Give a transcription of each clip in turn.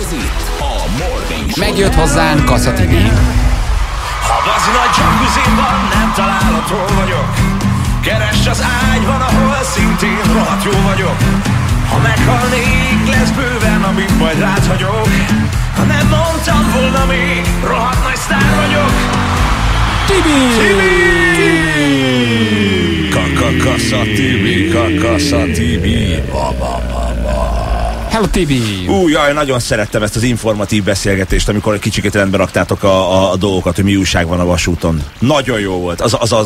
Ez itt a Morning Show. Megjött hozzánk Kassa Tibi. Ha bazi nagy jacuzzin-ban nem találod, hol vagyok. Keresd az ágyban, ahol szintén rohadt jó vagyok. Ha meghalnék, lesz bőven, amit majd rád hagyok. Ha nem mondtam volna még, rohadt nagy sztár vagyok. Tibi! Kassa Tibi, Kassa Tibi. Hello Tibi! Jaj, nagyon szerettem ezt az informatív beszélgetést, amikor egy kicsikét rendbe raktátok a dolgokat, hogy mi újság van a vasúton. Nagyon jó volt.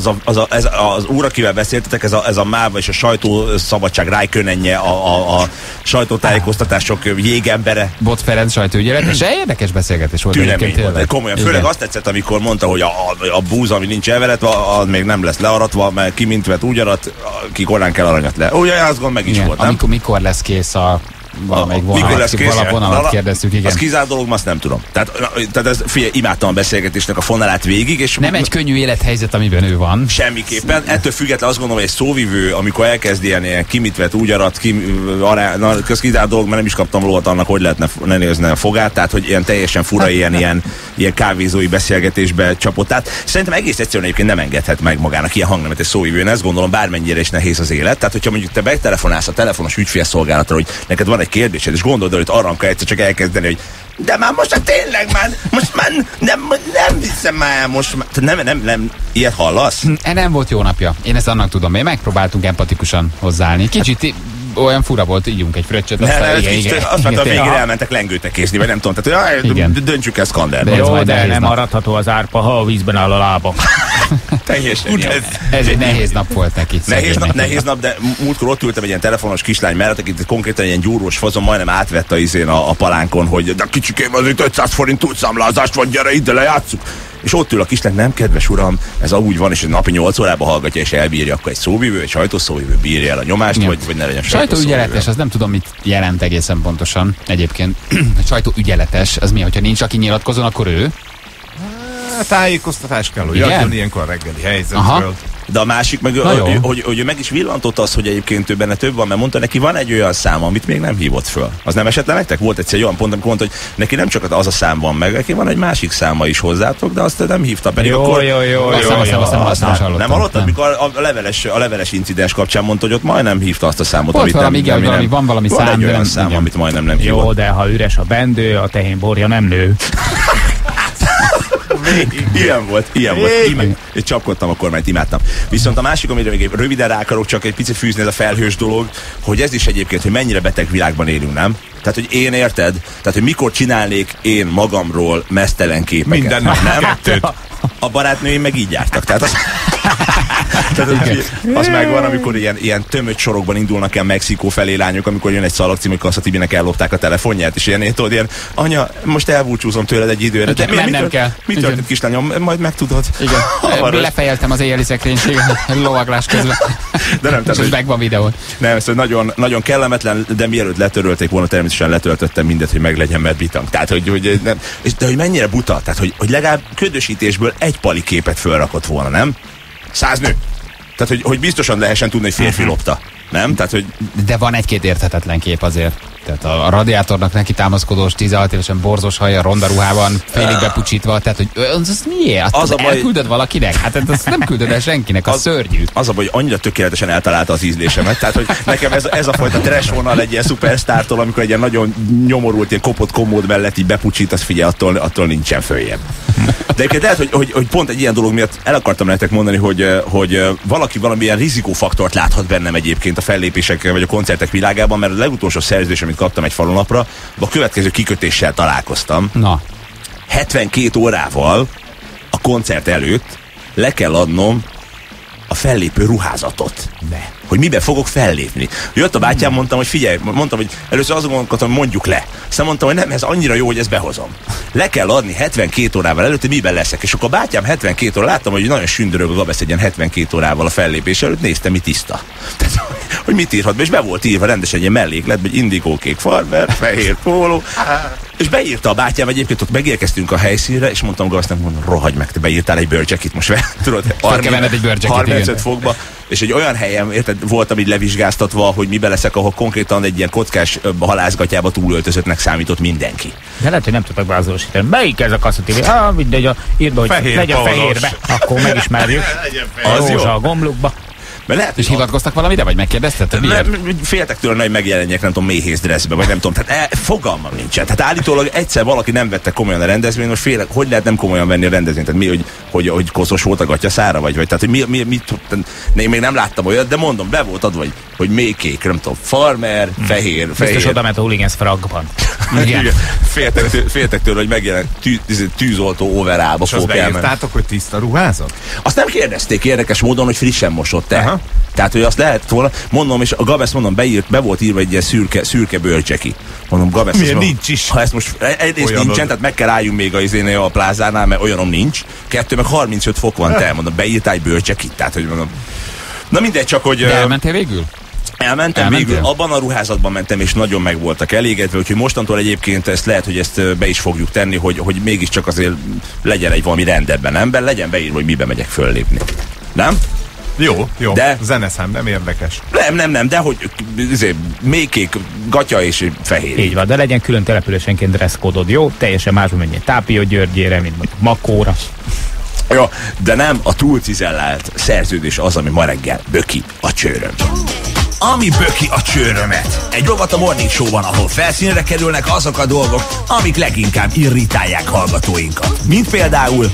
Az úr, akivel beszéltetek, ez a MÁV és a sajtószabadság rájkönenje, a sajtótájékoztatások jégembere. Bot Ferenc sajtóügyelet, és érdekes beszélgetés volt egyébként tényleg. Komolyan, főleg azt tetszett, amikor mondta, hogy a búz, ami nincs elveretve, az még nem lesz learatva, mert ki mint vet úgy arat, ki korán kell aranyat le. Ugye azt gond meg is volt, nem? Mikor lesz kész a valamelyik vonalat kérdeztük, igen. Az kizárt dolog, azt nem tudom. Tehát ez, figyelj, imádtam a beszélgetésnek a fonalát végig, és nem egy könnyű élethelyzet, amiben ő van. Semmiképpen. Ettől függetlenül azt gondolom, hogy egy szóvivő, amikor elkezd ilyen ki mit vet, úgy arat, ez kizárt dolog, mert nem is kaptam lovat annak, hogy lehetne nézni a fogát, tehát hogy ilyen teljesen fura, ilyen kávézói beszélgetésbe csapott át. Szerintem egész egyszerűen egyébként nem engedhet meg magának ilyen hangnemetes szóvivőn. Ezt gondolom, bármennyire is nehéz az élet. Tehát, hogyha mondjuk te betelefonálsz a telefonos ügyfélszolgálatra, hogy neked van egy kérdésed, és gondolod, hogy arranka egyszer csak elkezdeni, hogy de már most tényleg most már nem hiszem már, most már, nem, ilyet hallasz? Nem volt jó napja. Én ezt annak tudom. Én megpróbáltunk empatikusan hozzáállni. Kicsit olyan fura volt, ígyunk egy fröccsöt. Azt mondta, a végére elmentek lengőtekézni, vagy nem tudom. Tehát, hogy döntsük ezt Skanderbe. Jó, de nem aratható az árpa, ha a vízben áll a lába. Teljesen. Ez egy nehéz nap volt neki. Nehéz nap, de múltkor ott ültem egy ilyen telefonos kislány mellett, akit konkrétan ilyen gyúrós fazon majdnem átvette a palánkon, hogy de kicsikém, az itt 500 forint túlszámlázást van, gyere ide, lejátsszuk. És ott ül a kislány, nem kedves uram, ez úgy van, és egy napi 8 órában hallgatja, és elbírja, akkor egy szóvivő, egy sajtószóvivő bírja el a nyomást, vagy ne legyen sajtóügyeletes, az nem tudom, mit jelent egészen pontosan egyébként. Sajtóügyeletes, az mi, hogyha nincs, aki nyilatkozon, akkor ő? Tájékoztatás kell, hogy adjon ilyenkor reggeli helyzetről. De a másik meg, hogy meg is villantott az, hogy egyébként ő benne több van, mert mondta, neki van egy olyan szám, amit még nem hívott föl. Az nem esett le nektek? Volt egyszer olyan pont, amikor mondta, hogy neki nem csak az a szám van meg, neki van egy másik száma is hozzátok, de azt nem hívta. Pedig jó. Nem hallottad, mikor a leveles incidens kapcsán mondta, hogy ott majdnem hívta azt a számot, amit nem. Van valami szám, egy olyan szám, amit majdnem nem hívott. Jó, de ha üres a bendő, a tehén borja nem nő. Ilyen volt. Én csapkodtam a kormányt, imádtam. Viszont a másik, amire még röviden rá akarok csak egy picit fűzni, ez a felhős dolog, hogy ez is egyébként, hogy mennyire beteg világban élünk, nem? Tehát, hogy én érted? Tehát, hogy mikor csinálnék én magamról meztelen képeket. Minden nap, nem? A barátnőim meg így jártak. Tehát az megvan, amikor ilyen tömött sorokban indulnak el Mexikó felé lányok, amikor jön egy Szalag című Kassa Tibinek ellopták a telefonját, és ilyen, anya, most elbúcsúzom tőled egy időre. De nem kell. Mi történt, kislányom? Majd megtudod. Igen. Lefejeltem az éjjeli szekrénységet lovaglás közben. De nem, tehát, megvan videó. Nem, ez nagyon, nagyon kellemetlen, de mielőtt letörölték volna, természetesen letöltöttem mindet, hogy meglegyen medbitang. Tehát, hogy nem, de hogy mennyire buta, tehát, hogy legalább ködösítésből egy pali képet fölrakott volna, nem? 100 nő. Tehát, hogy biztosan lehessen tudni, hogy férfi lopta. Nem? Tehát, hogy... De van egy-két érthetetlen kép azért. Tehát a radiátornak neki támaszkodós, 16 évesen borzos haja, ronda ruhában, félig bepucsítva, tehát hogy az miért? Az elküldöd valakinek? Hát ezt nem küldöd el senkinek, az szörnyű. Az a baj, hogy annyira tökéletesen eltalálta az ízlésemet, tehát hogy nekem ez a fajta trash vonal egy ilyen szupersztártól, amikor egy ilyen nagyon nyomorult, ilyen kopott komód mellett így bepucsít, az figyelj, attól nincsen följebb. De egyébként lehet, hogy pont egy ilyen dolog miatt el akartam nektek mondani, hogy valaki valamilyen rizikófaktort láthat bennem egyébként a fellépések vagy a koncertek világában, mert a legutolsó szerződés, amit kaptam egy falunapra, a következő kikötéssel találkoztam. Na. 72 órával a koncert előtt le kell adnom a fellépő ruházatot. De. Hogy miben fogok fellépni. Jött a bátyám, mondtam, hogy figyelj, mondtam, hogy először azon gondolkodtam, hogy mondjuk le. Aztán mondtam, hogy nem, ez annyira jó, hogy ezt behozom. Le kell adni 72 órával előtt, miben leszek. És akkor a bátyám 72 óra, láttam, hogy nagyon sündörög a Gabesz egy ilyen 72 órával a fellépés előtt, néztem, mi tiszta. Tehát, hogy mit írhat be, és be volt írva rendesen egy ilyen mellékletbe, hogy indigókék farmer, fehér póló. És beírta a bátyám egyébként, ott megérkeztünk a helyszínre, és mondtam Gabesznek, rohagy meg, te beírtál egy bőrcsekit most, tudod, 35 fokba. és egy olyan helyen érted, voltam így levizsgáztatva, hogy mibe leszek, ahol konkrétan egy ilyen kockás halászgatyába túlöltözöttnek számított mindenki. De lehet, hogy nem tudtak beazonosítani. Melyik ez a kasszatívő? Mindegy, írd be, hogy legyen fehérbe, akkor megismerjük. Az jó. A gomlukba. Lehet, és hivatkoztak valamire, vagy megkérdezted? Féltek tőle, hogy megjelenjek, nem tudom, méhész dresszbe, vagy nem tudom. Tehát fogalmam nincsen. Tehát állítólag egyszer valaki nem vette komolyan a rendezvényt, most félek, hogy lehet nem komolyan venni a rendezvényt? Tehát mi, hogy koszos volt a gatyaszára, vagy tehát hogy én még nem láttam olyat, de mondom, be volt adva, hogy mélykék, nem tudom, farmer, fehér. Biztos oda ment a Hooligans fragban. Féltek tőle, hogy megjelent tűzoltó overába. És azt beírtátok, hogy tiszta ruházat? Azt nem kérdezték érdekes módon, hogy frissen mosott-e. Tehát, hogy azt lehet volna, mondom, és a Gabesz mondom, be volt írva egy ilyen szürke bőrcseki. Mondom, Gabesz, milyen nincs is. Ha ezt most egyrészt nincsen, tehát meg kell álljunk még a plázánál, mert olyanom nincs. 2 meg 35 fok van, te mondom, beírtál egy bőrcsekit, tehát, hogy mondom. Na mindegy, csak hogy... De elmentél végül? Elmentem végül, abban a ruházatban mentem, és nagyon meg voltak elégedve, úgyhogy mostantól egyébként ezt lehet, hogy ezt be is fogjuk tenni, hogy mégiscsak azért legyen egy valami rendben ember, legyen beírva, hogy mibe megyek föllépni. Nem? Jó, de zeneszám nem érdekes. Nem, de hogy mélykék, gatya és fehér. Így van, de legyen külön településenként dresszkódod, jó? Teljesen másban menjen Tápió Györgyére, mint mondjuk Makóra. Jó, de nem a túlcizellált szerződés az, ami ma reggel böki a csőröm. Ami böki a csőrömet. Egy rovat a Morning Show-ban, ahol felszínre kerülnek azok a dolgok, amik leginkább irritálják hallgatóinkat. Mint például...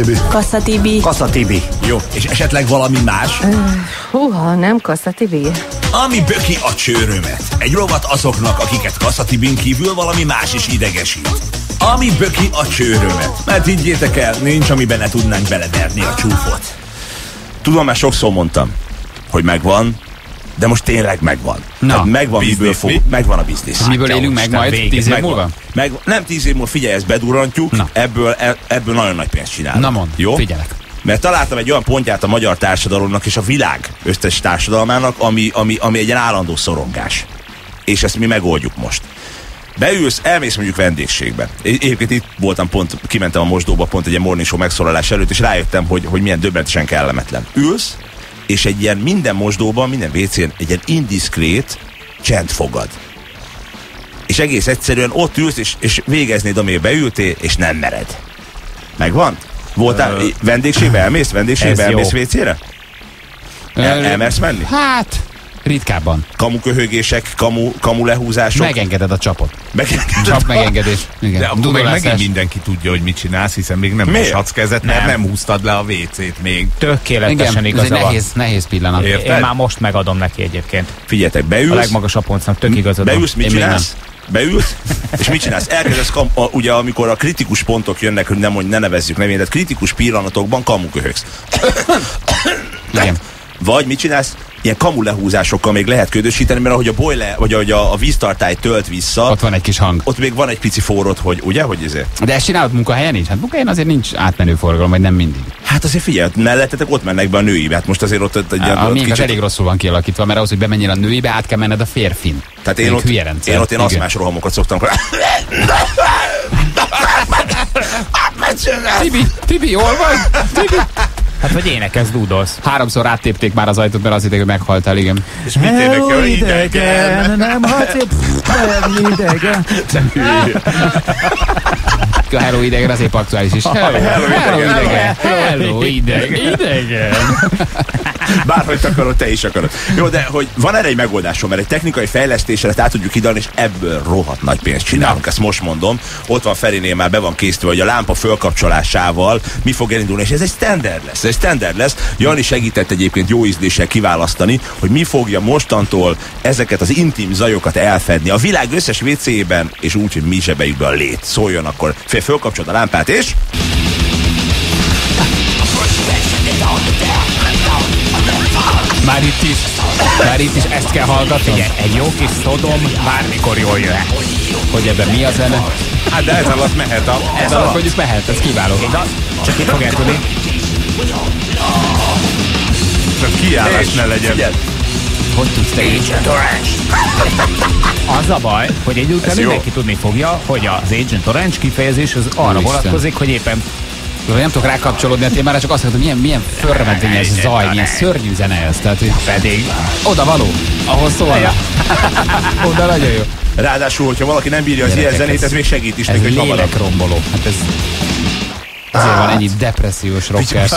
Kassa Tibi. Jó, és esetleg valami más? Húha, nem Kassa Tibi. Ami böki a csőrömet. Egy rovat azoknak, akiket Kassa Tibin kívül valami más is idegesít. Ami böki a csőrömet. Mert higgyétek el, nincs, amiben ne tudnánk beleverni a csúfot. Tudom, már sokszor mondtam, hogy megvan, de most tényleg megvan. Hát megvan, megvan a biznisz. Miből élünk meg majd 10 év múlva? Nem 10 év múlva, figyelj, ezt bedurrantjuk, ebből nagyon nagy pénzt csinálunk. Na mond, jó? Figyelek. Mert találtam egy olyan pontját a magyar társadalomnak és a világ összes társadalmának, ami egy ilyen állandó szorongás. És ezt mi megoldjuk most. Beülsz, elmész mondjuk vendégségbe. Egyébként itt voltam kimentem a mosdóba pont egy ilyen Morning Show megszólalás előtt, és rájöttem, hogy milyen döbbenetesen kellemetlen. Ülsz, és egy ilyen minden mosdóban, minden WC-n egy ilyen indiszkrét csend fogad. És egész egyszerűen ott ülsz, és végeznéd, amíg beültél, és nem mered. Megvan? Voltál vendégségbe? Elmész WC-re? Elmersz menni? Hát, ritkábban. Kamuköhögések, kamu lehúzások. Megengeded a csapot. Csap megengedés. Igen. De akkor meg megint mindenki tudja, hogy mit csinálsz, hiszen még nem moshatsz kezet, mert nem húztad le a WC-t még. Tökéletesen igaza van. Nehéz pillanat. Érted? Én már most megadom neki egyébként. Figyeljetek, beülsz. A legmagasabb pontnak tök igazad van. Beülsz, mit csinálsz? Beülsz, és mit csinálsz? Elkezdesz, ugye amikor a kritikus pontok jönnek, hogy ne nevezzük nevén, tehát kritikus pillanatokban kamuköhögsz. Vagy mit csinálsz? Ilyen kamu lehúzásokkal még lehet ködösíteni, mert ahogy a boiler, vagy ahogy a víztartály tölt vissza, ott van egy kis hang. Ott még van egy pici forrod, hogy ugye, hogy ezért. De ezt csinálod munkahelyen is? Hát munkahelyen azért nincs átmenő forgalom, vagy nem mindig. Hát azért figyelj, mellettetek ott mennek be a nőibe. Hát most azért ott egy kicsit... az elég rosszul van kialakítva, mert ahhoz, hogy bemenjél a nőibe, át kell menned a férfin. Tehát én ott aszmás rohamokat szoktam. Tibi, jól vagy? Tibi. Hát, vagy énekelsz, dúdolsz. 3-szor áttépték már az ajtót, mert az ideg, hogy meghaltál, igen. És mit érdekel, hogy idegen? Nem idegen. A Hello idegen azért aktuális is. Hello idegen. Bárhogy akarod, te is akarod. Jó, de hogy van erre egy megoldásom, mert egy technikai fejlesztésre át tudjuk hidalni, és ebből rohadt nagy pénzt csinálunk. Ezt most mondom. Ott van Ferinél, már be van készítve, hogy a lámpa fölkapcsolásával mi fog elindulni, és ez egy standard lesz. Jani segített egyébként jó ízléssel kiválasztani, hogy mi fogja mostantól ezeket az intim zajokat elfedni a világ összes WC-ben, és úgy, hogy mi zsebeikbe a lét. Szóljon akkor. Fölkapcsolod a lámpát, és... Már itt is ezt kell hallgatni. Igen, egy jó kis Szodom bármikor jól jöhet. Hogy ebben mi a zene? Hát de ez alatt mehet Ez alatt mondjuk mehet, ez kiváló. Csak itt fogják tudni. Csak kiállás ne legyen. Hogy tudsz te így? Az a baj, hogy egy után mindenki tudni fogja, hogy az Agent Orange kifejezés az arra vonatkozik, hogy éppen Nem tudok rákapcsolódni a témára, csak azt mondom, hogy milyen förmedvényes zaj, milyen szörnyű zene ez. Tehát, hogy pedig oda való, ahhoz szólna. Oda nagyon jó. Ráadásul, hogyha valaki nem bírja az ilyen zenét, ez még segít is neki, hogy hamarabb. Ez lélekromboló. Hát ez... Azért van ennyi depressziós rocker.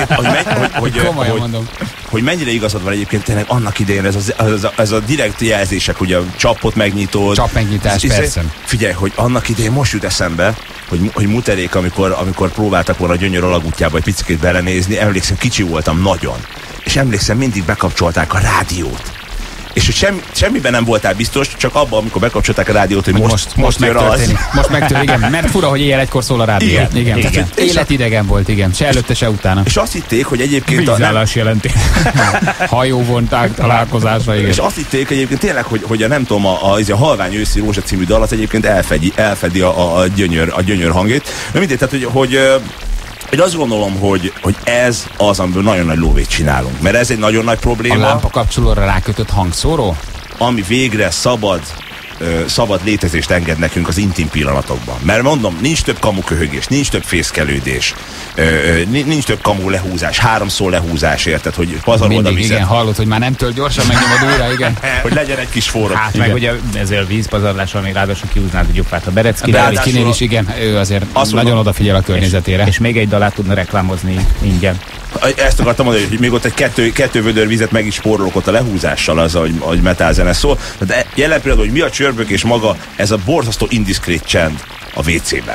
Hogy mennyire igazad van egyébként tényleg annak idején ez a direkt jelzések, ugye a csapot megnyitod. Csapmegnyitás, persze. Figyelj, hogy annak idején most jut eszembe, hogy Muterék, amikor próbáltak volna a Gyönyör alagútjába egy picit belenézni, emlékszem, kicsi voltam nagyon. És emlékszem, mindig bekapcsolták a rádiót. És hogy semmiben nem voltál biztos, csak abban, amikor bekapcsolták a rádiót, hogy most jön az. Most megtörténik, igen. Mert fura, hogy éjjel egykor szól a rádió. Igen. Életidegen volt, igen. Se előtte, se utána. És azt hitték, hogy egyébként vízállás jelenti. Hajóvonták találkozásra, igen. És azt hitték egyébként tényleg, hogy nem tudom, a Halvány őszi rózsa című dalat egyébként elfedi a gyönyör hangjét. De mindegy, tehát, hogy én azt gondolom, hogy ez az, amiből nagyon nagy lóvét csinálunk. Mert ez egy nagyon nagy probléma. A lámpakapcsolóra rákötött hangszóró? Ami végre szabad létezést enged nekünk az intim pillanatokban. Mert mondom, nincs több kamuköhögés, nincs több fészkelődés, nincs több kamu lehúzás, 3-szor lehúzás, érted, hogy pazarolod a vizet. Igen, hallod, hogy már nem tölt gyorsan, megnyomod újra, igen. Hogy legyen egy kis forró. Hát igen. Meg ugye ezért a vízpazarlással még ráadásul kihúznád a gyufát a Bereckire. Kinél is, igen, ő azért nagyon odafigyel a környezetére. És még egy dalát tudna reklámozni ingyen. Ezt akartam mondani, hogy még ott egy kettő vödör vizet meg is spórolok ott a lehúzással, az, ahogy metálzene szól. De jelen pillanatban, hogy mi a csörbök és maga ez a borzasztó indiszkrét csend a WC-ben.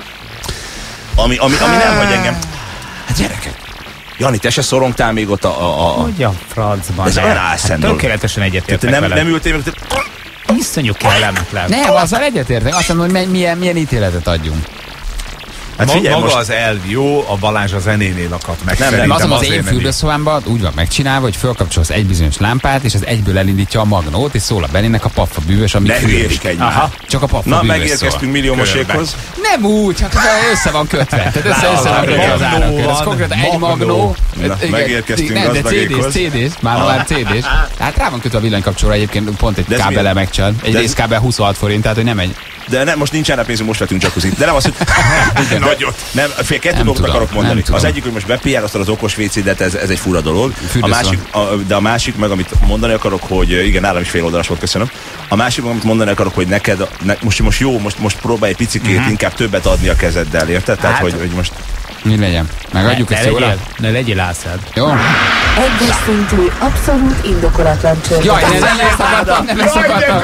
Ami nem hagy engem. Hát gyerekek, Jani, te se szorongtál még ott Hogy a francban? Ez olyan álszendő. Tökéletesen egyetértek vele. Nem ültél meg? Iszonyú kellemetlen. Nem, azzal egyetértek. Azt mondom, hogy milyen ítéletet adjunk. Hát figyelj, maga az elv jó, a Balázs a zenénél akadt meg. Nem, az én fürdőszobámban úgy van megcsinálva, hogy fölkapcsolsz egy bizonyos lámpát, és az egyből elindítja a magnót, és szól a Benének a Paffa bűvös, ami küldik. Csak a Paffa na, bűvös megérkeztünk szól. Milliómosékhoz. Nem úgy, csak össze van kötve. Tehát össze van kötve az árakör. Ez konkrétan egy magnó. Megérkeztünk gazdagékhoz. CD-s, már CD-s. Hát rá van kötve a villanykapcsolóra egyébként pont egy kábele megcsal. Egy részkábel 26 forint, tehát hogy nem egy. De nem, most nincs erre pénzünk, most vettünk jacuzzit. De nem az, hogy... Nagyot. Nem, kettő dolgot akarok mondani. Az egyik, hogy most bepiároztad az okos WC-det, ez egy fura dolog. De a másik, meg amit mondani akarok, hogy igen, nálam is fél oldalas volt, köszönöm. A másik, amit mondani akarok, hogy neked, most jó, most próbálj egy picikét inkább többet adni a kezeddel, érted? Tehát, hogy most... Mi legyen? Megadjuk ezt jóra? Ne legyél álszád. Jó? Egyes szintű, abszolút indokolatlan csörgés. Jaj, nem ezt akartam.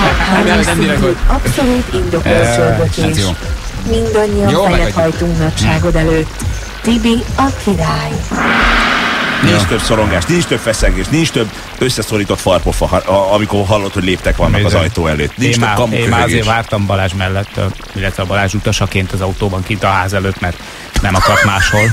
Abszolút indokolt csörgés. Mindannyian fejet hajtunk nagyságod előtt. Tibi a király. Nincs több szorongás, nincs több feszengés, nincs több összeszorított farpofa, amikor hallod, hogy léptek vannak az ajtó előtt. Nincs több kamuköhögés. Én már azért vártam Balázs mellett, illetve a Balázs utasaként az autóban kint a ház előtt, mert nem akart máshol.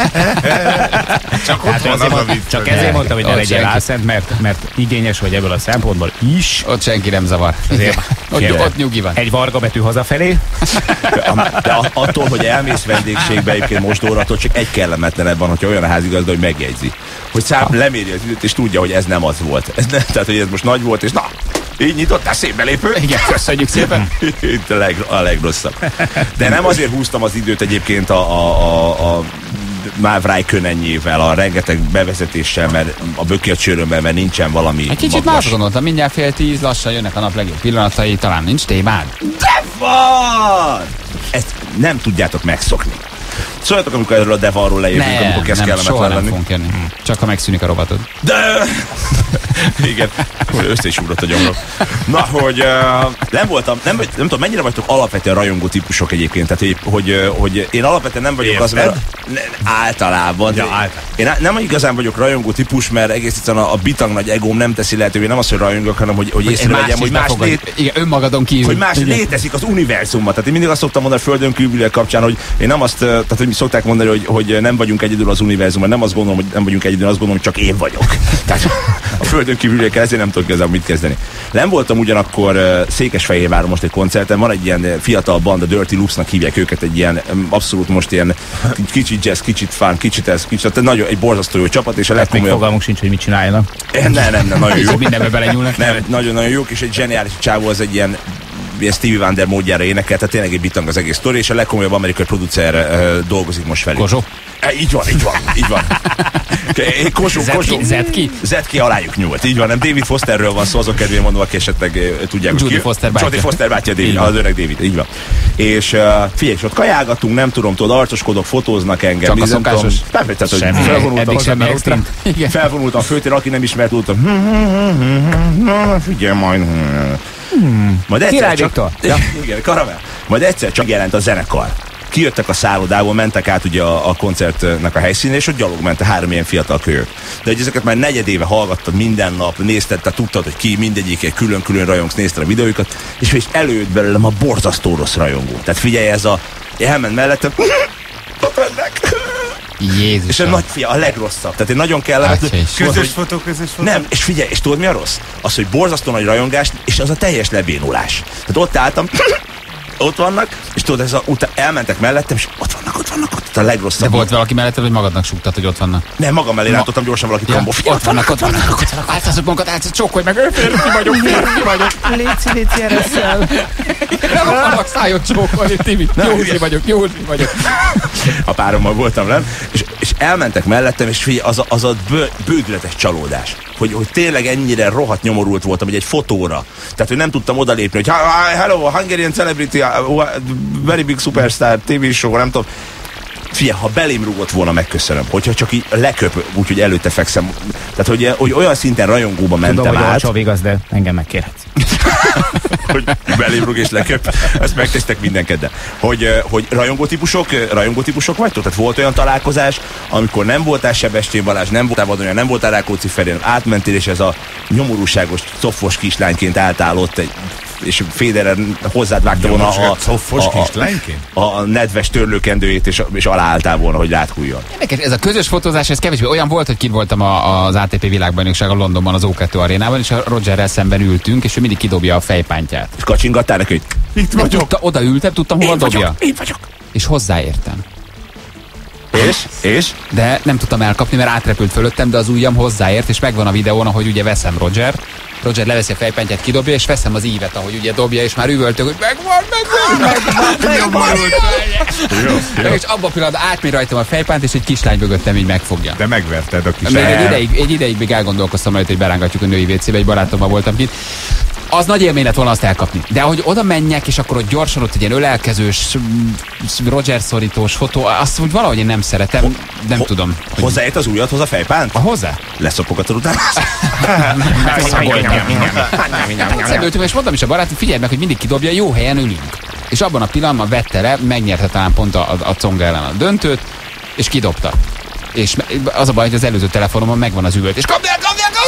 Csak ezért mondtam, hogy ne legyél álszent, mert igényes vagy ebből a szempontból is. Ott senki nem zavar. Ott nyugi van. Egy varga betű hazafelé. De attól, hogy elmész vendégségbe egyébként mosdóratól, csak egy kellemetlenebb van, hogyha olyan a házigazda, hogy megjegyzi. Hogy leméri az időt, és tudja, hogy ez nem az volt. Tehát, hogy ez most nagy volt, és na, így nyitottál szép belépő. Igen, köszönjük szépen. Itt a legrosszabb. De nem azért húztam az időt egyébként a Mávráj könennyével, a rengeteg bevezetéssel, mert a böki a csőrömben, mert nincsen valami egy kicsit más gondoltam, mindjárt 9:30, lassan jönnek a nap legjobb pillanatai, talán nincs témád? De van! Ezt nem tudjátok megszokni. Szóljatok, amikor erről a devarról lejövünk, amikor kezd kellemetlen lenni. Nem fogunk jönni. Csak ha megszűnik a rovatod. De! Igen, össze is ugrott a gyomrom. Na, hogy nem voltam, nem tudom, mennyire vagytok alapvetően rajongó típusok egyébként, tehát hogy én alapvetően nem vagyok az, mert általában. Én nem igazán vagyok rajongó típus, mert egész egyszerűen a bitang nagy egóm nem teszi lehetővé, nem az, hogy rajongok, hanem hogy észrevegyem, hogy más önmagadon kívül. Hogy más létezik az univerzumban. Tehát én mindig azt szoktam mondani a Földön kívüliek kapcsán, hogy én nem azt, tehát hogy mi szokták mondani, hogy nem vagyunk egyedül az univerzumban, nem azt gondolom, hogy nem vagyunk egyedül, azt gondolom, hogy csak én vagyok. Tehát a Földön kívüliekkel ezért nem tudok igazából mit kezdeni. Nem voltam ugyanakkor Székesfehérváron most egy koncerten, van egy ilyen fiatal banda, Dirty Loopsnak hívják őket, egy ilyen abszolút most ilyen kicsit jazz, kicsit fun, kicsit ez, kicsit, nagyon egy borzasztó jó csapat, és a legkomolyabb... Még fogalmunk sincs, hogy mit csináljanak. Nem, nagyon jó. Mindenbe belenyúlnak. Nem, nagyon-nagyon jók, és egy zseniális csávó, az egy ilyen Stevie Wonder módjára énekel, tehát tényleg egy bitang az egész sztori, és a legkomolyabb amerikai producer dolgozik most velük. Kozsó? Így van. Kozsó. Zetki alájuk nyúlt. Így van, nem David Fosterről van szó, azok kedvén mondom, aki esetleg tudják. Jodie Foster bátyja. Jodie Foster bátyja, az öreg David, így van. És figyelj, és ott kajálgatunk, nem tudom, tudod, arcoskodok, fotóznak engem. Csak a szokásos? Felvonultam a főtér, aki nem ismert, tudtam. Figyelj majd. Majd egyszer csak... Igen, karamell. Majd egyszer csak jelent a zenekar. Kijöttek a szállodából, mentek át ugye a koncertnek a helyszínére, és ott gyalog ment a 3 ilyen fiatal kölyök. De hogy ezeket már negyedéve hallgattad minden nap, nézted, tehát tudtad, hogy ki, mindegyik egy külön-külön rajongsz, nézted a videóikat, és előtt belőlem a borzasztó rossz rajongó. Tehát figyelj, elment mellettem, Jézus. És a nagy fia, a legrosszabb. Tehát én nagyon kellemetlen. Közös fotó. Nem, és figyelj, és tudod mi a rossz? Az, hogy borzasztó nagy rajongás, és az a teljes lebénulás. Tehát ott álltam, ott vannak, és tudod, elmentek mellettem, és ott vannak, ott a legrosszabb. De volt valaki melletted, hogy magadnak súgtad, hogy ott vannak? Nem, magam mellé rátottam gyorsan valakit kambó. Ott vannak. Áltaszok magunkat, csókolj meg, férfi vagyok. Léci, ereszel. Nem akarnak szájot csókolni, Tibi. Jó vagyok. A párommal voltam, nem? És elmentek mellettem, és figyelj, az a bődületes csalódás. Hogy tényleg ennyire rohadt nyomorult voltam, hogy egy fotóra. Tehát, hogy nem tudtam odalépni, hogy hello, Hungarian celebrity, very big superstar, TV show, nem tudom. Figyelj, ha belém rúgott volna, megköszönöm. Hogyha csak így leköp, úgyhogy előtte fekszem. Tehát, hogy olyan szinten rajongóba mentem tudom, át. Tudom, hogy igaz, de engem megkérhetsz. Hogy belém rúg és leköp. Ezt megtesztek mindenkedden. Hogy rajongó típusok vagytok? Tehát volt olyan találkozás, amikor nem voltál Sebestyén Balázs, nem voltál Vadonja, nem voltál Rákóczi Ferenc, átmentél, és ez a nyomorúságos, coffos kislányként álltál ott és Federer hozzád vágta volna a nedves törlőkendőjét, és aláálltál volna, hogy ráthújjon. Ez a közös fotózás, ez kevésbé olyan volt, hogy kint voltam az ATP világbajnokságon Londonban, az O2 arénában, és a Rogerrel szemben ültünk, és ő mindig kidobja a fejpántját. És kacsingattál neki, hogy itt vagyok. Oda ültem, tudtam, hova dobja. Itt vagyok. És hozzáértem. És? De nem tudtam elkapni, mert átrepült fölöttem, de az ujjam hozzáért, és megvan a videón, ahogy ugye veszem Roger leveszi a fejpántját, kidobja, és veszem az ívet, ahogy ugye dobja, és már üvöltök, hogy megvan. És abban a pillanatban átmér rajtam a fejpánt, és egy kislány mögöttem így megfogja. De megverted a kislányt. Egy ideig még elgondolkoztam rajta, hogy berángatjuk a női WC-be, egy barátommal voltam kint. Az nagy élmény lett volna azt elkapni. De ahogy oda menjek, és akkor ott gyorsan ott egy ilyen ölelkezős, Roger szorítós fotó, azt úgy valahogy én nem szeretem, nem tudom. Hozzáért az ujjadhoz a fejpánt? Hozzá? Leszopogatod utána? Szemültünk, és mondtam is a barátom, figyelj meg, hogy mindig kidobja, jó helyen ülünk. És abban a pillanatban vette le, megnyerte talán pont a Conga ellen a döntőt, és kidobta. És az a baj, hogy az előző telefonomon megvan az üvölt, és kapd el!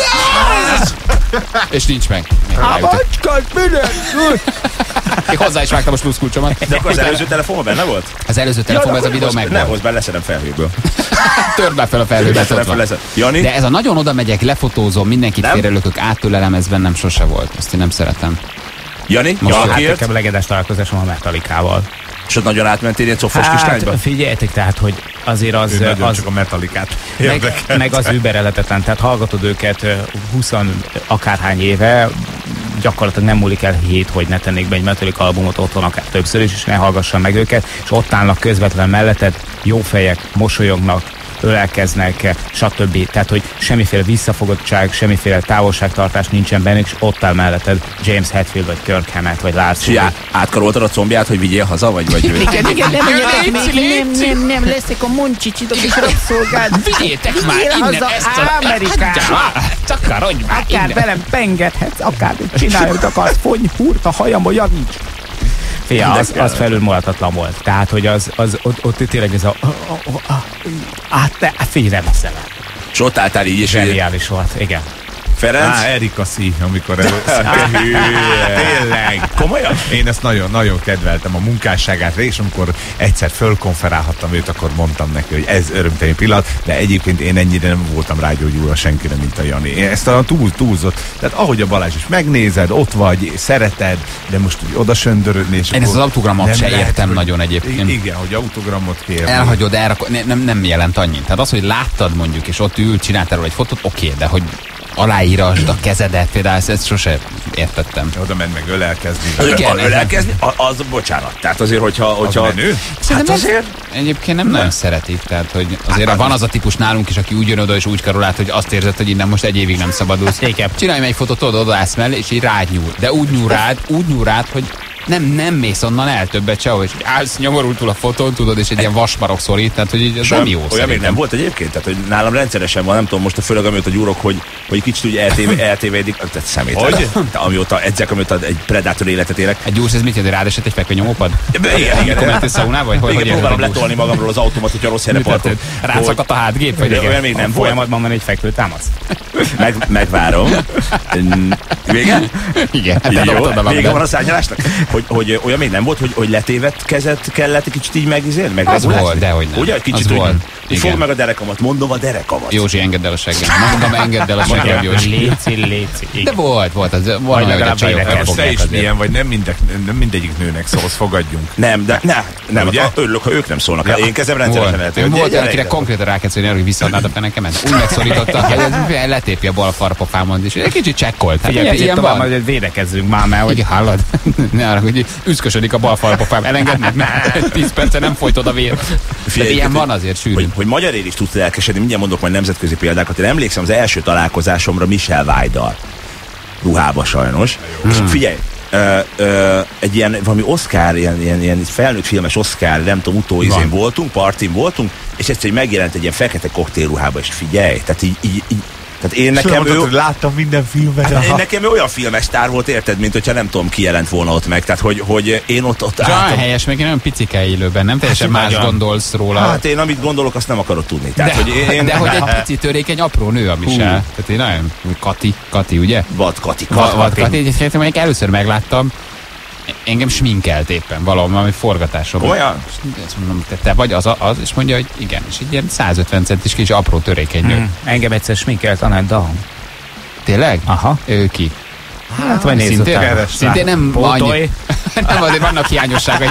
És nincs meg. A macskát minden! Én hozzá is vágtam a sluszkulcsomat. De akkor az előző telefonban benne volt? Az előző telefonban ez a videó megvan. Ne hozz be, leszedem felhőből. Törd be fel a felhőbe. Jani? De ez a nagyon oda megyek, lefotózom, mindenkit félrelökök, áttölelem, ez bennem sose volt. Ezt én nem szeretem. Jani? Nekem legendás találkozásom a Metallicával. És ott nagyon átmentél ilyen coffos kislányba? Figyeljetek, tehát, hogy azért az csak a Metallicát meg az übereletetlen, tehát hallgatod őket 20 akárhány éve, gyakorlatilag nem múlik el 7, hogy ne tennék be egy Metallica albumot otthon akár többször is, és ne hallgassam meg őket, és ott állnak közvetlen melletted, jó fejek, mosolyognak, ölelkeznek, stb. Tehát, hogy semmiféle visszafogottság, semmiféle távolságtartás nincsen bennük, és ott áll melletted James Hetfield, vagy Kirk Hammett, vagy Lars. És átkaroltad a combját, hogy vigyél haza, vagy Igen, nem leszek a Moncsicsidok és rabszolgád. Vigyétek már innen ezt az Amerikába. Takarodj már innen. Akár velem pengethetsz, akár csinálj, hogy akarsz, fonj húrt a hajamba, javíts. Fia, az felülmúlhatatlan volt. Tehát, hogy ott tényleg ez figyelj, nem hiszem el. És ott álltál így, és zseniális volt, igen. Ferenc? Erika C, amikor tényleg. Komolyan? Én ezt nagyon kedveltem, a munkásságát, és amikor egyszer fölkonferálhattam őt, akkor mondtam neki, hogy ez örömteli pillanat, de egyébként én ennyire nem voltam rágyógyulva senkire, mint a Jani. Én ezt a túlzott. Tehát ahogy a Balázs is megnézed, ott vagy, szereted, de most úgy oda söndörödni, és én ezt az autogramot se értem nagyon egyébként. Igen, hogy autogramot kér. Elhagyod, nem jelent annyit. Tehát az, hogy láttad mondjuk, és ott csináltál róla egy fotót, oké, de hogy aláírasd a kezedet, például ezt sose értettem. Oda menj meg ölelkezni. Igen, ölelkezni, az bocsánat. Tehát azért, hogyha az menő? Hát azért egyébként nem nagyon szeretik, tehát hogy azért van az a típus nálunk is, aki úgy jön oda és úgy karol át, hogy azt érzed, hogy innen most egy évig nem szabadulsz. Csinálj meg egy fotót, odaállsz mellé, és így rád nyúl. De úgy nyúl rád, hogy nem mész onnan el többet sehol, és állsz nyomorultul a fotón, tudod, és egy ilyen vasmarok szorít, tehát hogy így ez nem jó. Olyan még nem volt egyébként, tehát hogy nálam rendszeresen van, nem tudom, most főleg amióta gyúrok, hogy kicsit úgy eltévedik, tehát szemét. Hogy? Amióta edzek, amióta egy predátor életet élek. Egy gyúrsz, ez mit jelent, hogy rád esett egy fekvenyomópad? Igen. Mentél szaunába, vagy hogy próbálom letolni magamról az automat, hogyha rossz helyre parkolok. Rászakadt a hátgép, vagy olyan még nem volt. Folyamatban van egy fekvő támasz. Megvárom. Vége? Igen. Vége van a szárnyalásnak? Hogy olyan még nem volt, hogy letévedt kezet kellett egy kicsit így megizélni? Az volt, dehogy nem. Ugye, egy kicsit úgy, fogd meg a derekamat, mondom a derekamat. Józsi, engedd el a seggem. Mondom, engedd el a seggem, Józsi. Léci. De volt. Az van olyan, hogy a csajok most te is milyen vagy, nem mindegyik nőnek szólsz, fogadjunk. Nem, örülök, ha ők nem szólnak. Én kezem rendszeresen eltérő. Volt olyan, akire konkrétan rá kell szólni, hogy visszaadnád a fenekemet. Úgy megszorította, hogy letépi a bal farpofámon, és egy kicsit csekkolt. Figyelj, ilyen van, hogy védekezzünk már, mert hogy hallod. Ne arra, hogy üszkösödik a bal farpofám. Elengednek, mert 10 perce nem folytod a vér. De ilyen van azért sűrűn. Hogy magyar ér is tudsz elkesedni, mindjárt mondok majd nemzetközi példákat. Én emlékszem az első találkozásomra Michel Weidal ruhába sajnos. És figyelj, egy ilyen valami Oscar, ilyen felnőtt filmes Oscar, nem tudom, utóizén voltunk, partin voltunk, és egyszerűen megjelent egy ilyen fekete koktélruhába, és figyelj, tehát így tehát én nekem hogy láttam minden filmet. Nekem olyan filmes sztár volt, érted, mint hogyha nem tudom, ki jelent volna ott meg. Tehát, hogy én ott álltam. Helyes, meg én olyan picike élőben, nem teljesen más gondolsz róla. Hát én amit gondolok, azt nem akarod tudni. Tehát, de hogy egy pici törékeny apró nő a Michel. Tehát én nagyon, Kati, ugye? Vad Kati. Egyébként először megláttam, engem sminkelt éppen valami forgatásom. Olyan? Ezt mondom, te vagy az, és mondja, hogy igen, és egy ilyen 150 centis kis apró törékeny nő. Engem egyszer sminkelt Annette Dawn. Tényleg? Aha. Ő ki? Hát vagy szintén nem annyi. Nem, azért vannak hiányosságai.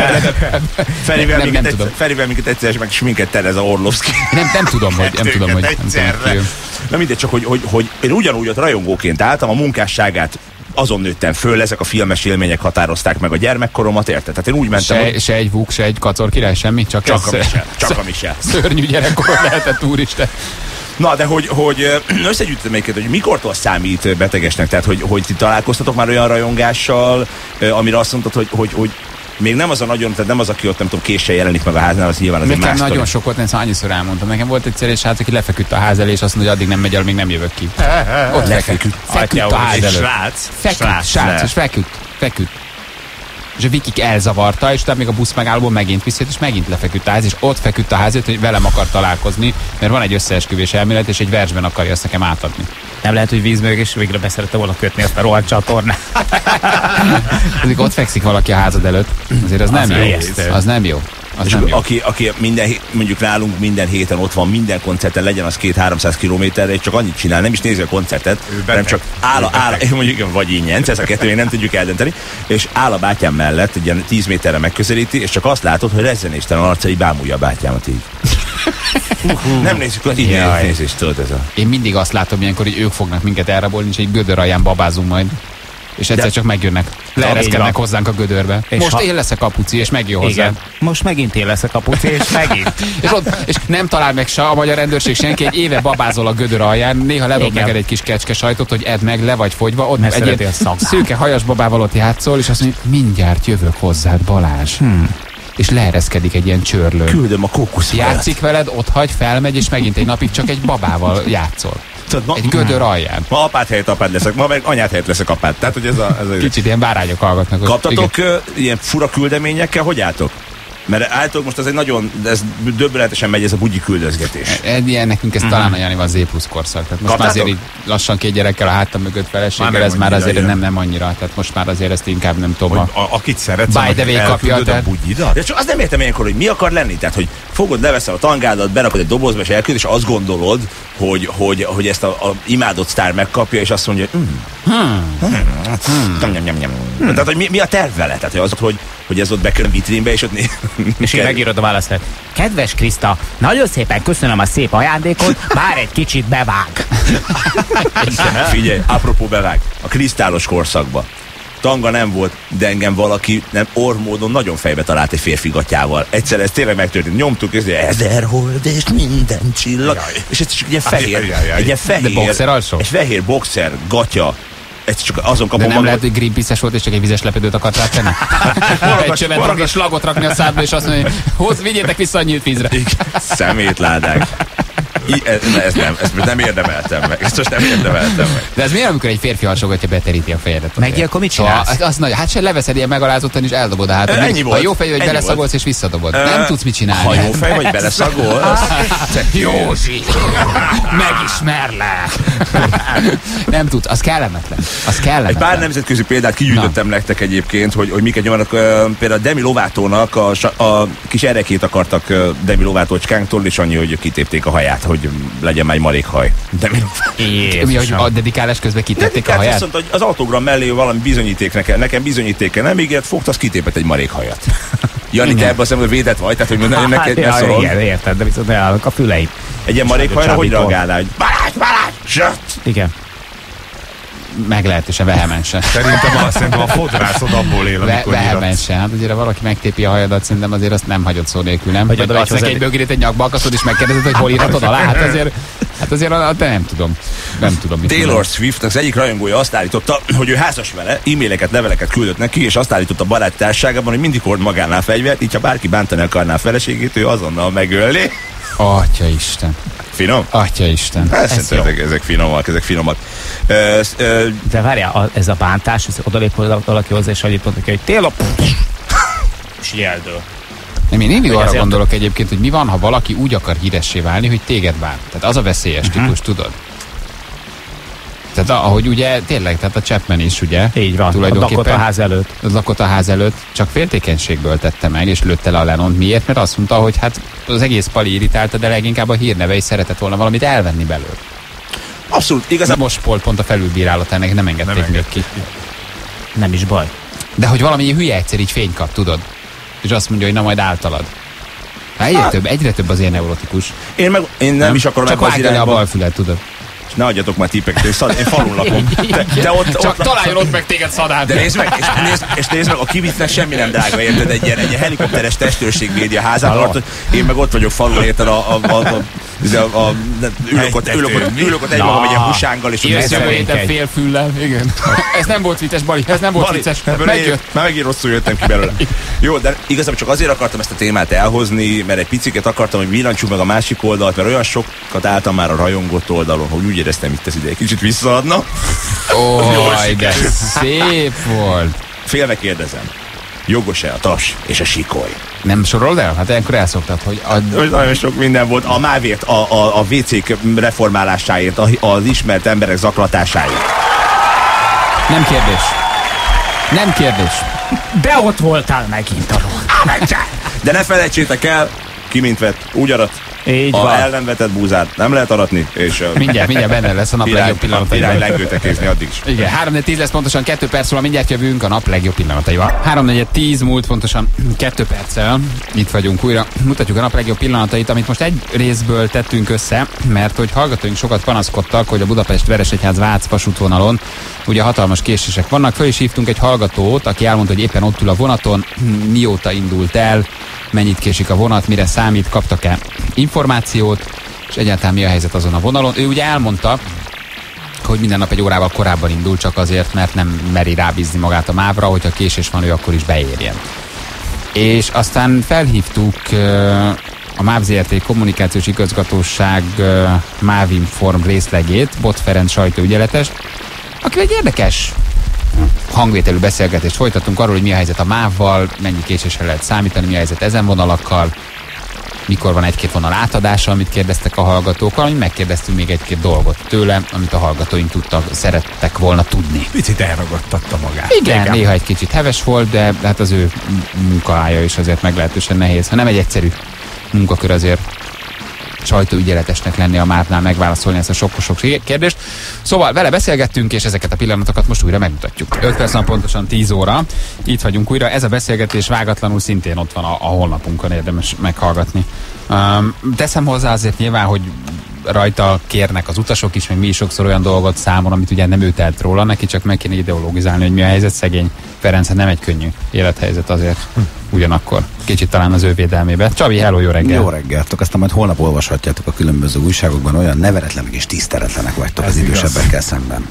Ferivel minket egyszer meg sminket Tereza Orlovszki. Nem tudom, hogy Na mindegy, csak hogy én ugyanúgy ott rajongóként álltam, a munkásságát azon nőttem föl, ezek a filmes élmények határozták meg a gyermekkoromat, érted? Tehát én úgy mentem, se egy vúk, se egy kacor király, semmi, csak a Michel. Szörnyű gyerekkorod lehetett, úristen. Na, de hogy összegyűjtöttem egyébként, hogy mikortól számít betegesnek? Tehát, hogy ti találkoztatok már olyan rajongással, amire azt mondtad, hogy még nem az a nagyon, tehát nem az, aki ott nem tudom, késsel jelenik meg a háznál, az nyilván az egy más. Nagyon sok volt, én annyiszor elmondtam. Nekem volt egyszer, és hát aki lefeküdt a ház elé, és azt mondja, hogy addig nem megy el, még nem jövök ki. Ott feküdt a ház előtt. Srác, és feküdt. És a Vikik elzavarta, és utána még a busz megállóban megint visszajött, és megint lefeküdt a ház, és ott feküdt a házért, hogy velem akar találkozni, mert van egy összeesküvés elmélet, és egy versben akarja azt nekem átadni. Nem lehet, hogy vízmög, és végre beszerette volna kötni ezt a rohadt csatornát. Azért ott fekszik valaki a házad előtt. Azért az nem jó. Az nem jó. Aki mondjuk nálunk minden héten ott van, minden koncerten, legyen az 200-300 kilométerre, és csak annyit csinál, nem is nézi a koncertet, hanem csak áll, mondjuk vagy ingyenc, ezt a kettő még nem tudjuk eldönteni, és áll a bátyám mellett, egy ilyen 10 méterre megközelíti, és csak azt látod, hogy rezzenéstelen arcai bámulja a bátyámat így. Nem nézzük, hogy így nézést tudod ez a... Én mindig azt látom ilyenkor, hogy ők fognak minket elrabolni, és egy gödör alján babázunk majd. És egyszer csak megjönnek, leereszkednek hozzánk a gödörbe. És most én leszek a puci, és megjön hozzá. Most megint én leszek a puci, és megint. és nem talál meg se a magyar rendőrség senki, egy éve babázol a gödör alján, néha ledob neked egy kis kecske sajtot, hogy edd meg, le vagy fogyva, ott egy ilyen szőke hajas babával ott játszol, és azt mondja, mindjárt jövök hozzád, Balázs. És leereszkedik egy ilyen csörlőn. Küldöm a kókusz. Játszik veled, ott hagy, felmegy, és megint egy napig csak egy babával játszol. Egy gödör alján. Ma apád helyett apád leszek, ma meg anyád helyett leszek apád. Tehát, hogy ez a kicsit ilyen bárányok hallgatnak. Kaptatok ilyen fura küldeményekkel, hogy álltok? Mert álltok most az egy nagyon, ez döbbenetesen megy ez a bugyi küldözgetés. Ilyen nekünk ez talán a Janival Z+ korszak. Tehát most már azért így lassan 2 gyerekkel a hátam mögött feleséggel, ez már azért nem annyira. Tehát most már azért ezt inkább nem tudom. Akit szeretsz, kapja a bugyidat. De csak azt nem értem ilyenkor, hogy mi akar lenni. Tehát, hogy fogod, leveszel a tangádat, berakod egy dobozba és elküld, és azt gondolod, hogy ezt a imádott sztár megkapja, és azt mondja, Tehát, hogy mi a terv vele? Tehát, hogy az, hogy ez ott bekerül vitrínbe, és ott és én megírod a választ. Kedves Kriszta, nagyon szépen köszönöm a szép ajándékot, bár egy kicsit bevág. Figyelj, apropó bevág, a kristálos korszakba tanga nem volt, de engem valaki nem orrmódon nagyon fejbe talált egy férfi gatyával. Egyszer ez tényleg megtörtént. Nyomtuk, ez 1000 hold és minden csillag. És ez csak egy ilyen fehér boxer gatya. Ez csak azon kapom. De nem lehet, hogy Greenpeace-es volt, és csak egy vizes lepedőt akart rátenni? Egy csövet rakni, és lagot rakni a szádba, és azt mondani, hogy vigyétek vissza a nyílt vízre. Szemétládák. Ezt nem érdemeltem meg. Ezt most nem érdemeltem meg. De ez miért, amikor egy férfi hasogatja, beteríti a fejedet? Meg akkor mit csinálsz? Az nagy, hát se leveszed ilyen megalázottan, és eldobod a hátat. Ennyi volt. Ha jó fej vagy, beleszagolsz, és visszadobod. Nem tudsz mit csinálni. Ha jó fej vagy, beleszagolsz. Józsi! Megismerlek! Nem tudsz, az kellemetlen. Az kellemetlen. Egy pár nemzetközi példát kigyűjtöttem nektek egyébként, hogy miket nyomanak. Például Demi Lovatónak a kis erekét akartak Demi Lovatócskánktól, és annyi, hogy kitépték a haját, hogy legyen már egy marékhaj. Demi Lovato. Mi, hogy a dedikálás közben kitépték a haját? Azt mondta, hogy az autogram mellé valami bizonyíték nekem bizonyítéke nem ígért, fogta, az kitépett egy marékhajat. Jani, te ebben azt mondom, hogy védett vagy, tehát hogy neked ne szólod. Igen, érted, de viszont elállnak a füleim. Egy ilyen marékhajra hogy reagálnál, hogy Balázs, zsött! Igen. Meglehetősen vehemensen. Szerintem a fodrászod abból él, amikor vehemensen. Hát ugye valaki megtépi a hajadat, szerintem azért azt nem hagyod szó nélkül, nem? Vagy azt neki egy bögrét, egy nyakba akasztod, és megkérdezed, hogy hol írhatod alá. Hát azért de nem tudom. Nem tudom, mit Taylor Swift az egyik rajongója azt állította, hogy ő házas vele, e-maileket, leveleket küldött neki, és azt állította a baráti társágában, hogy mindig hord magánál fegyvert, így ha bárki bántani akarná a feleségét, ő azonnal megölni. Atyaisten. Finom? Atyaisten. Szerintem ezek finomak. De várjál, ez a bántás, ez odalép valaki hozzá, és annyit mondta, hogy Taylor, és így eldől. Én mindig arra gondolok egyébként, hogy mi van, ha valaki úgy akar híressé válni, hogy téged bánt. Tehát az a veszélyes típus, tudod? Tehát ahogy ugye tényleg, tehát a Chapman is ugye. Így van, lakott a ház előtt. Lakott a ház előtt, csak féltékenységből tette meg, és lőtte le a Lennont. Miért? Mert azt mondta, hogy hát az egész pali irritálta, de leginkább a hírneve is szeretett volna valamit elvenni belőle. Abszolút, igazán. Most pont a felülbírálat ennek nem engedték még ki. Nem is baj. De hogy valami hülye egyszer így fény kap, tudod? És azt mondja, hogy na majd általad. Egyre több az ilyen neurotikus. Én nem is akarom csak vágja le a bal fület, tudod. Ne adjatok már tippeket, én falun lakom. De csak találjon ott meg téged szadán. De nézd meg, és nézd meg, a kivitnek semmi nem drága, érted? Egy ilyen helikopteres testőrség védi a házát, én meg ott vagyok falun, érted? Ülök ott egy magam egy ilyen busánggal, és értem fél füllel, igen. Ez nem volt vicces, Bali, ez nem volt vicces. Megjött. Már megint rosszul jöttem ki belőle. Jó, de igazából csak azért akartam ezt a témát elhozni, mert egy piciket akartam, hogy villancsuk meg a másik oldalt, mert olyan sokat álltam már a rajongott oldalon, hogy úgy éreztem itt az ide, kicsit visszaadna. Ój, de szép volt. Félve kérdezem, jogos-e a tas és a sikoly? Nem sorolod el? Hát ilyenkor elszoktad, hogy... Nagyon sok minden volt. A mávért, a WC-k reformálásáért, az ismert emberek zaklatásáért. Nem kérdés. Nem kérdés. De ott voltál megint alól. De ne felejtsétek el, ki mint vett, úgy arat. El nem vetett búzát nem lehet aratni, és mindjárt benne lesz a nap legjobb pillanataival. Irány lengőtekézni addig is. Igen, 3-4-10 lesz pontosan 2 perc múlva, mindjárt jövünk a nap legjobb pillanataival. 3-4-10 múlt pontosan 2 perccel. Itt vagyunk újra. Mutatjuk a nap legjobb pillanatait, amit most egy részből tettünk össze, mert hogy hallgatóink sokat panaszkodtak, hogy a Budapest-Veresegyház-Vác vasútvonalon ugye hatalmas késések vannak. Föl is hívtunk egy hallgatót, aki elmondta, hogy éppen ott ül a vonaton, mióta indult el, mennyit késik a vonat, mire számít, kaptak-e információt, és egyáltalán mi a helyzet azon a vonalon. Ő ugye elmondta, hogy minden nap egy órával korábban indul, csak azért, mert nem meri rábízni magát a mávra, hogyha késés van, ő akkor is beérjen. És aztán felhívtuk a MÁV ZRT kommunikációs igazgatóság MÁV-inform részlegét, Bot Ferenc sajtóügyeletes, aki egy érdekes hangvételű beszélgetést folytattunk arról, hogy mi a helyzet a MÁV-val, mennyi késésre lehet számítani, mi a helyzet ezen vonalakkal, mikor van egy-két vonal átadása, amit kérdeztek a hallgatókkal, amit megkérdeztünk még egy-két dolgot tőle, amit a hallgatóink szerettek volna tudni. Picit elragadtatta magát. Igen, néha egy kicsit heves volt, de hát az ő munkája is azért meglehetősen nehéz. Ha nem egy egyszerű munkakör azért sajtóügyeletesnek lenni a Mártnál megválaszolni ezt a sok kérdést. Szóval vele beszélgettünk, és ezeket a pillanatokat most újra megmutatjuk. 5 perc van pontosan 10 óra. Itt vagyunk újra. Ez a beszélgetés vágatlanul szintén ott van a honlapunkon, érdemes meghallgatni. Teszem hozzá azért nyilván, hogy rajta kérnek az utasok is, meg mi is sokszor olyan dolgot számon, amit ugye nem ő telt róla, neki csak meg kéne ideologizálni, hogy mi a helyzet. Szegény Ferenc, nem egy könnyű élethelyzet azért. Ugyanakkor kicsit talán az ő védelmébe. Csabi, hello, jó reggel! Jó reggelt, aztán majd holnap olvashatjátok a különböző újságokban, olyan neveretlenek és tiszteletlenek vagytok az idősebbekkel szemben.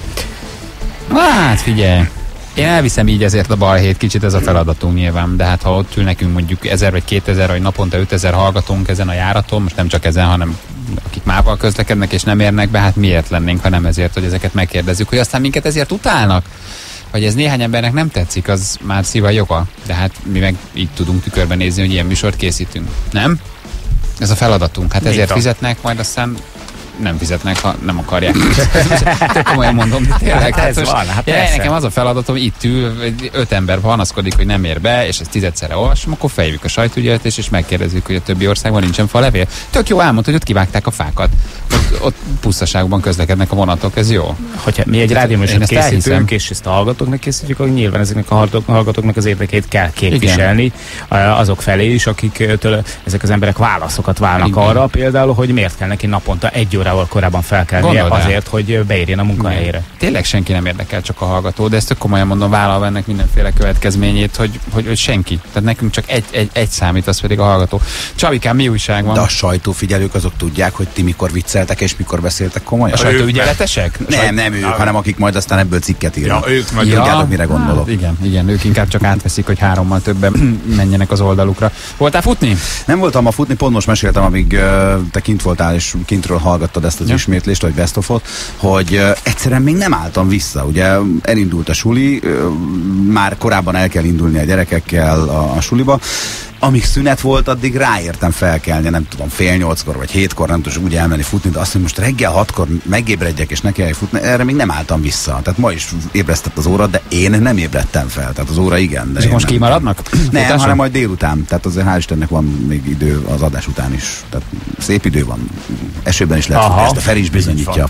Hát figyelj! Én elviszem így ezért a balhét, kicsit ez a feladatunk nyilván, de hát ha ott ül nekünk mondjuk 1000 vagy 2000 vagy naponta 5000 hallgatónk ezen a járaton, most nem csak ezen, hanem akik mával közlekednek és nem érnek be, hát miért lennénk, ha nem ezért, hogy ezeket megkérdezzük, hogy aztán minket ezért utálnak, vagy ez néhány embernek nem tetszik, az már szíva joga, de hát mi meg így tudunk tükörben nézni, hogy ilyen műsort készítünk. Nem? Ez a feladatunk, hát ezért fizetnek, majd aztán nem fizetnek, ha nem akarják. Tök komolyan mondom, de tényleg. Hát ez van, hát nekem az a feladatom, itt ül, 5 ember panaszkodik, hogy nem ér be, és ezt 10-szerre olvasom, akkor feljövjük a sajtóügyeletet, és megkérdezzük, hogy a többi országban nincsen falevél. Tök jó álmod, hogy ott kivágták a fákat. Ott pusztaságban közlekednek a vonatok, ez jó. Hogyha mi egy rádióműsort készítünk, és ezt a hallgatóknak készítjük, akkor nyilván ezeknek a hallgatóknak az érdekét kell képviselni. Igen. Azok felé is, akiktől ezek az emberek válaszokat válnak. Igen. Arra például, hogy miért kell neki naponta 1 órával korábban felkelnie azért, hogy beérjen a munkahelyére. Tényleg senki nem érdekel, csak a hallgató, de ezt tök komolyan mondom, vállalva ennek mindenféle következményét, hogy senki. Tehát nekünk csak egy számít, az pedig a hallgató. Csabikám, mi újság van? De a sajtófigyelők azok tudják, hogy ti mikor vicceltek és mikor beszéltek komolyan? A sajtóügyeletesek? Nem ők, hanem akik majd aztán ebből cikket írnak. Ja, ők majd tudjátok, mire gondolok. Igen, ők inkább csak átveszik, hogy 3-mal többen menjenek az oldalukra. Voltál futni? Nem voltam a futni, pont most meséltem, amíg te kint voltál, és kintről hallgattad ezt az ismétlést, vagy best of-ot, hogy egyszerűen még nem álltam vissza. Ugye elindult a suli, már korábban el kell indulni a gyerekekkel a suliba. Amíg szünet volt, addig ráértem felkelni, nem tudom, 7:30-kor vagy 7-kor, nem tudom úgy elmenni futni, de azt, hogy most reggel 6-kor megébredjek és ne kelljen futni, erre még nem álltam vissza. Tehát ma is ébresztett az óra, de én nem ébredtem fel. Tehát az óra igen. De és most kimaradnak? Nem, hanem majd délután. Tehát azért hál' Istennek van még idő az adás után is. Tehát szép idő van. Esőben is lehet futni, ezt a Feri is bizonyítja.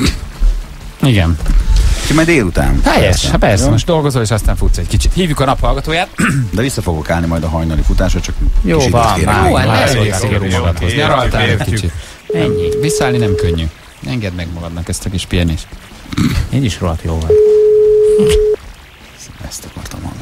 Igen. Úgyhogy majd délután. Helyes, persze, most dolgozol, és aztán futsz egy kicsit. Hívjuk a naphallgatóját. De vissza fogok állni majd a hajnali futásra, csak jó kis időt kérek. Jó, elég szigorú magad hozni. Nyaraltál egy kicsit. Ennyi. Visszaállni nem könnyű. Engedd meg magadnak ezt a kis pihenést. Én is rohadt jó vagy. Ezt akartam mondani.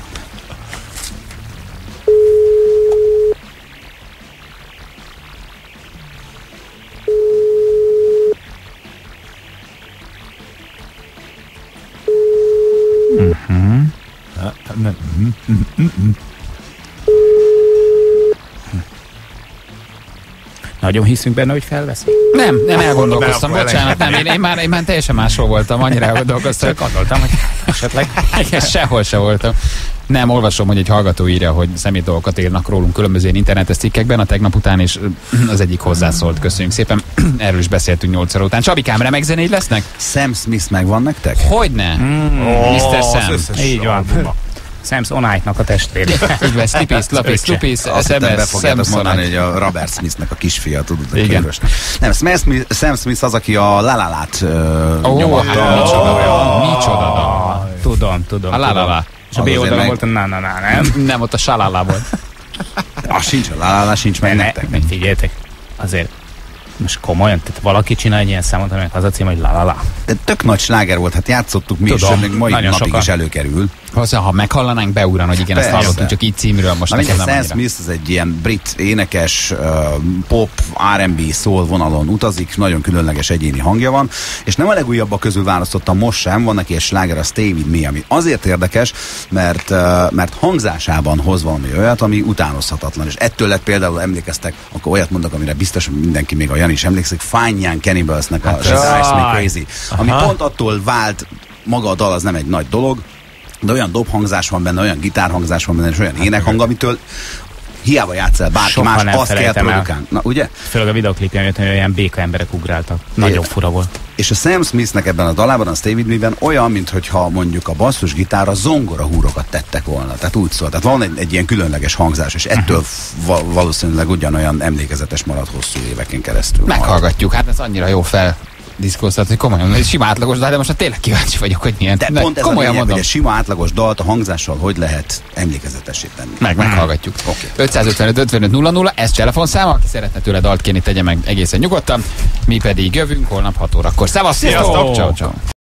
Nagyon hiszünk benne, hogy felveszi? Nem elgondolkoztam, bocsánat, nem, én már teljesen máshol voltam, annyira elgondolkoztam. Csak gondoltam, hogy esetleg. Sehol se voltam. Nem, olvasom, hogy egy hallgató írja, hogy szemét dolgokat írnak rólunk különböző internetes cikkekben a tegnap után, és az egyik hozzászólt. Köszönjük szépen. Erről is beszéltünk 8 óra után. Csabikám, remek zenéid lesznek? Sam Smith megvan nektek? Hogyne? Mr. Sam. Így van. Sam's Onite-nak a testvére. Így van, Slipis, Azt hittem fogjátok mondani, hogy a Robert Smithnek a kisfia, tudod, a kérősnek. Nem, Sam Smith az, aki a La La Lát nyomatta. Micsoda. Tudom. A La La La. És a B oldalon volt a nem? Nem, ott a Salala volt. Az sincs, a La La La sincs meg nektek. Figyeljetek, azért most komolyan, tehát valaki csinál egy ilyen számot, aminek az a cím, hogy La La La. De tök nagy sláger volt, hát játszottuk mi tudom, is, még mai napig sokan. is előkerül. Ha meghallanánk, beugran, hogy igen, ezt hallottunk, csak így címről most nekem nem annyira. Sam Smith az egy ilyen brit énekes, pop, R&B, soul vonalon utazik, nagyon különleges egyéni hangja van, és nem a legújabbak közül választottam most sem, van neki egy sláger, a Stay With Me, ami azért érdekes, mert hangzásában hoz valami olyat, ami utánozhatatlan, és ettől lett például, emlékeztek, akkor olyat mondok, amire biztos mindenki, még a Jani is emlékszik, Fine Young Cannibalsnek a Drives Me Crazy, ami pont attól vált, maga a dal az nem egy nagy dolog, de olyan dobhangzás van benne, olyan gitárhangzás van benne, és olyan énekhang, amitől hiába játszál bárki soha más, nem azt kell produkálni. Na, ugye? Főleg a videoklipján jött, hogy olyan béka emberek ugráltak. Nagyon fura volt. És a Sam Smithnek ebben a dalában, a Stay With Me-ben olyan, mintha mondjuk a basszusgitárra zongora húrokat tettek volna. Tehát úgy szól. Tehát van egy ilyen különleges hangzás, és ettől valószínűleg ugyanolyan emlékezetes marad hosszú éveken keresztül. Meghallgatjuk, hát ez annyira jó diszkóztat, hogy komolyan, ez sima átlagos dal, de most tényleg kíváncsi vagyok, hogy milyen. De pont ez a lényeg, hogy a sima átlagos dalt a hangzással hogy lehet emlékezetessé tenni. Meghallgatjuk. Okay. 555-55-00, ez telefonszám, aki szeretne tőle dalt kérni, tegye meg egészen nyugodtan. Mi pedig jövünk holnap 6 órakor. Szevasztok! Ciao.